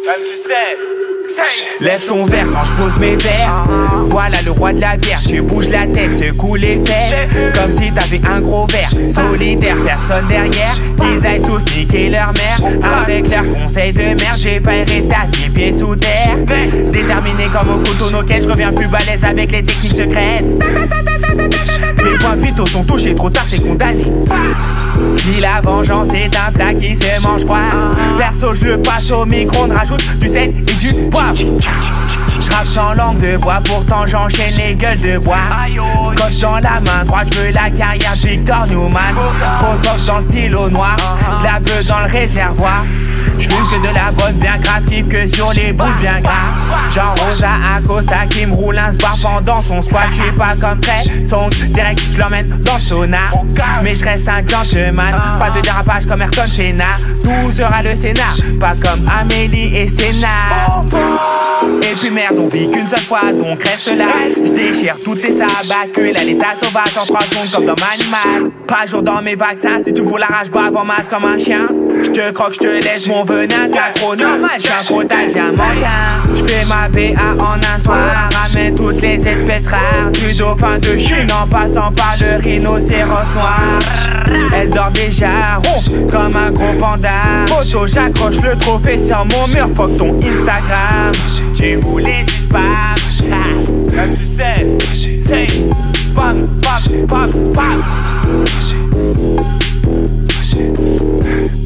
Comme tu sais, lève ton verre quand je pose mes verres. Voilà le roi de la bière, tu bouges la tête, secoue les fesses. Comme si t'avais un gros verre, solitaire, personne derrière. Ils aillent tous niquer leur mère. Avec leurs conseils de merde, j'ai failli rester à 6 pieds sous terre. Déterminé comme au couteau noquel, je reviens plus balèze avec les techniques secrètes. Mes points vitaux sont touchés, trop tard t'es condamné. Si la vengeance est un plat qui se mange froid, perso je le passe au micro-ondes, rajoute du sel et du poivre. J'rappe sans langue de bois, pourtant j'enchaîne les gueules de bois. Scotch dans la main droite, j'veux la carrière Victor Newman. Pose dans le stylo noir, la beuh dans le réservoir. J'fume que de la bonne bien grasse, kiffe que sur les bouts bien gras. Genre Rosa Acosta qui me roule un sbar pendant son squat. J'suis pas comme Trey Songz, direct j'l'emmène dans le sauna. Mais j'reste un gentleman, pas de dérapage comme Ayrton Senna. D'où sera le scénar, pas comme Amélie et Senna. Et puis merde, on vit qu'une seule fois, donc reste là. J'déchire toutes les sables, bascule à l'état sauvage en 3 secondes comme dans Manimal. Pas jour dans mes vaccins, si tu me fous la rage, bave en masse comme un chien. J'te croque, j'te laisse mon venin, t'as trop normal, j'suis un crotagien moyen. J'fais ma BA en un soir, ramène toutes les espèces rares. Du dauphin de Chine en passant par le rhinocéros noir. Elle dort déjà, ronfle comme un gros panda. Photo, j'accroche le trophée sur mon mur, fuck ton Instagram. Tu voulais du spam, comme tu sais, spam, spam, spam, spam.